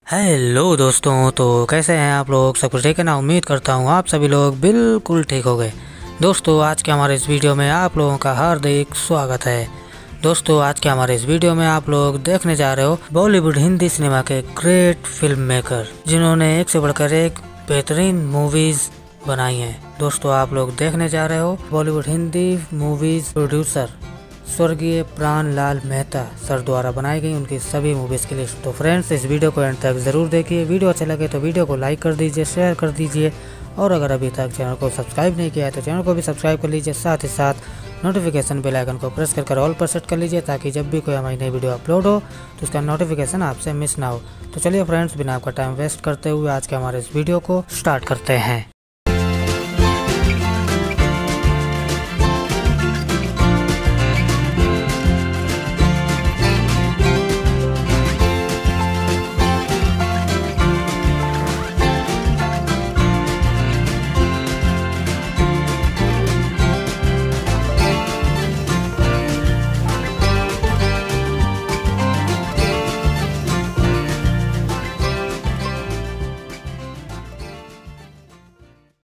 Hello दोस्तों, तो कैसे हैं आप लोग। सब कुछ ठीक है ना। उम्मीद करता हूँ आप सभी लोग बिल्कुल ठीक हो गए। दोस्तों आज के हमारे इस वीडियो में आप लोगों का हार्दिक स्वागत है। दोस्तों आज के हमारे इस वीडियो में आप लोग देखने जा रहे हो बॉलीवुड हिंदी सिनेमा के ग्रेट फिल्म मेकर, जिन्होंने एक से बढ़कर एक बेहतरीन मूवीज बनाई हैं। दोस्तों आप लोग देखने जा रहे हो बॉलीवुड हिंदी मूवीज प्रोड्यूसर स्वर्गीय प्राण लाल मेहता सर द्वारा बनाई गई उनकी सभी मूवीज की लिस्ट। तो फ्रेंड्स इस वीडियो को एंड तक जरूर देखिए। वीडियो अच्छा लगे तो वीडियो को लाइक कर दीजिए, शेयर कर दीजिए, और अगर अभी तक चैनल को सब्सक्राइब नहीं किया है तो चैनल को भी सब्सक्राइब कर लीजिए। साथ ही साथ नोटिफिकेशन बेल आइकन को प्रेस कर ऑल पर सेट कर लीजिए, ताकि जब भी कोई हमारी नई वीडियो अपलोड हो तो उसका नोटिफिकेशन आपसे मिस ना हो। तो चलिए फ्रेंड्स, बिना आपका टाइम वेस्ट करते हुए आज के हमारे इस वीडियो को स्टार्ट करते हैं।